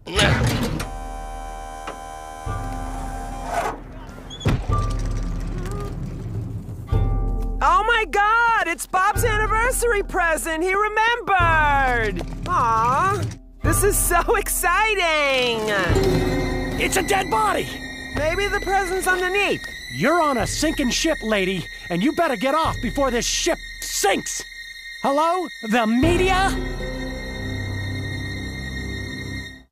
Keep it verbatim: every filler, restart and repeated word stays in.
Oh my God! It's Bob's anniversary present! He remembered! Aww! This is so exciting! It's a dead body! Maybe the present's underneath. You're on a sinking ship, lady, and you better get off before this ship sinks! Hello? The media?